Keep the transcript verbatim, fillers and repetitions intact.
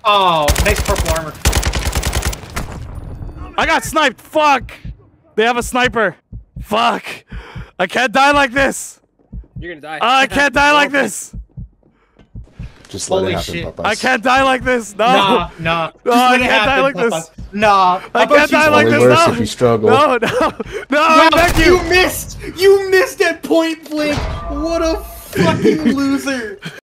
Oh, nice purple armor. I got sniped. Fuck. They have a sniper. Fuck. I can't die like this. You're gonna die. Uh, I can't die like this. Just let Holy it happen, shit. Papas. I can't die like this. No. Nah, nah. No, I can't die like this. Nah. I can't die like Only this. worse No. if you struggle. No, no, no. No, Thank you you. missed. You missed at point blank. What a fucking loser.